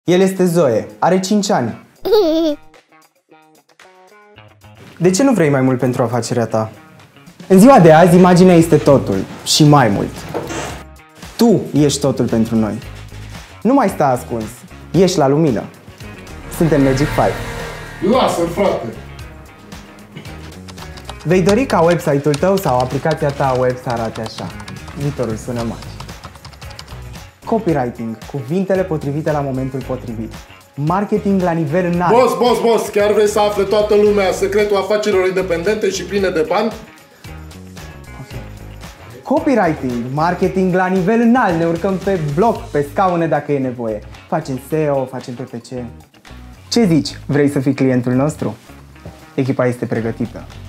El este Zoe, are 5 ani. De ce nu vrei mai mult pentru afacerea ta? În ziua de azi, imaginea este totul și mai mult. Tu ești totul pentru noi. Nu mai sta ascuns, ieși la lumină. Suntem Magic 5. Lasă-l, frate! Vei dori ca website-ul tău sau aplicația ta web să arate așa. Viitorul sună magic. Copywriting, cuvintele potrivite la momentul potrivit. Marketing la nivel înalt. Boss, chiar vrei să afle toată lumea secretul afacerilor independente și pline de bani? Copywriting, marketing la nivel înalt. Ne urcăm pe blog, pe scaune dacă e nevoie. Facem SEO, facem PPC. Ce zici? Vrei să fii clientul nostru? Echipa este pregătită.